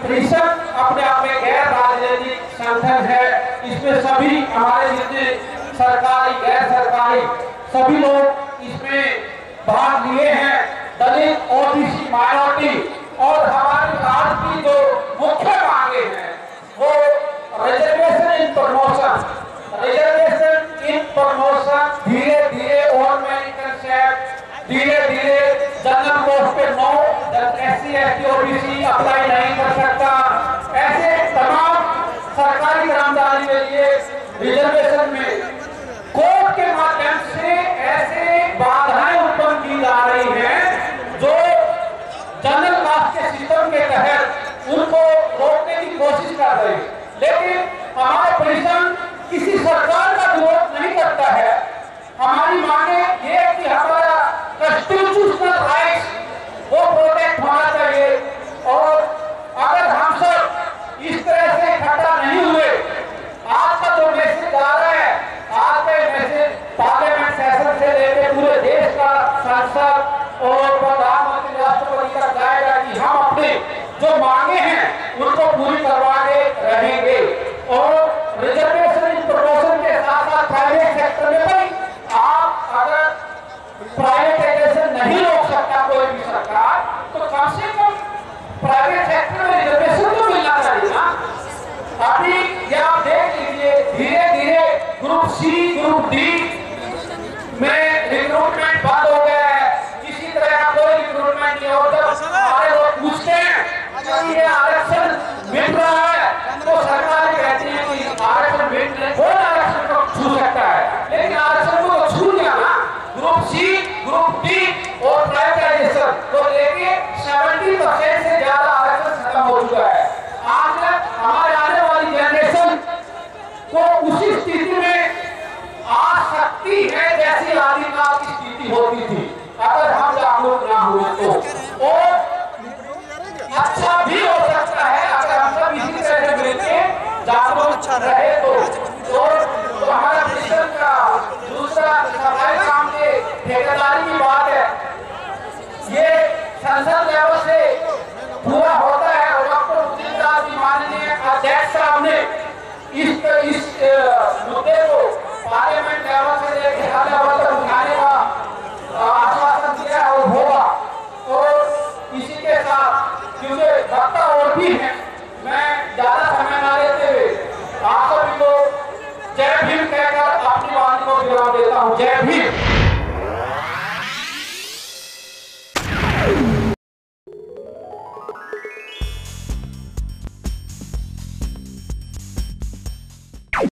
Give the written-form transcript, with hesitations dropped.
परिषद अपने आप में गैर राजनीतिक संगठन है। इसमें सभी हमारे जितने सरकारी गैर सरकारी सभी लोग इसमें भाग लिए हैं। दलित, ओबीसी, माइनॉरिटी और हमारे राज्य की जो मुख्य मांगे हैं वो रिजर्वेशन इन प्रमोशन, धीरे धीरे गवर्नमेंट कंसेप्ट, धीरे धीरे जनरल पोस्ट पे 9 SC ST OBC अप्लाई नहीं कर सकता। ऐसे तमाम सरकारी कर्मचारी के लिए रिजर्वेशन में कोर्ट के माध्यम से ऐसे बाधाएं उत्पन्न की जा रही हैं जो जनरल कास्ट के सिस्टम के तहत उनको रोकने की कोशिश कर रही है। लेकिन हमारा परिषद किसी सरकार का विरोध नहीं करता है। हमारी मांगे ये है कि हमारा कॉन्स्टिट्यूशनल राइट्स वो प्रोटेक्ट होना चाहिए। और अगर हम सब इस तरह से इकट्ठा नहीं हुए, आज का जो मैसेज आ रहा है, आज का मैसेज पार्लियामेंट सेशन से लेकर पूरे देश का संसद और प्रधानमंत्री राष्ट्रपति तक जाएगा कि हम अपने जो मांगे हैं उनको पूरी करवा के रहेंगे। और रिजर्वेशन इन प्रमोशन के साथ साथ प्राइवेट सेक्टर में भाई आप अगर प्राइवेटाइजेशन नहीं रोक सकता कोई भी सरकार, तो कम से कम प्राइवेट सेक्टर में रिजर्वेशन तो मिलना चाहिए ना। अभी क्या आप देख लीजिए, धीरे धीरे ग्रुप सी ग्रुप डी में रिक्रूटमेंट बंद हो गया है। किसी तरह का कोई रिक्रूटमेंट नहीं होता। हमारे लोग पूछते हैं ये आरक्षण मिल रहा है तो सरकार कहती है कि आरक्षण मिल रहा है, कौन आरक्षण को छू सकता है? लेकिन आरक्षण को छू लिया ना ग्रुप सी ग्रुप डी और प्राइवेटाइजेशन को लेके 70% से ज्यादा आरक्षण खत्म हो चुका है। आज हमारे आने वाली जनरेशन को उसी स्थिति में आ सकती है जैसी आदिकाल की स्थिति होती थी अगर हम जागरूक ना हुए तो। और अच्छा भी हो सकता है अगर हम सब इसी तरह से मिलकर जागरूक रहे तो हमारा मिशन का दूसरा सफाई काम के ठेकेदारी की बात है, ये संसद लेवल से पूरा होता है। और डॉक्टर उद्दीनदास जी माननीय अध्यक्ष साहब ने इस मुद्दे को पार्लियामेंट लेवल से लेकर हर लेवल तक उठाने का आश्वासन दिया और होगा। और इसी के साथ क्योंकि वक्ता और भी है, मैं ज्यादा समय ना लेते हुए आप सभी को जय भीम कहकर अपनी वाणी को विराम देता हूँ। जय भीम।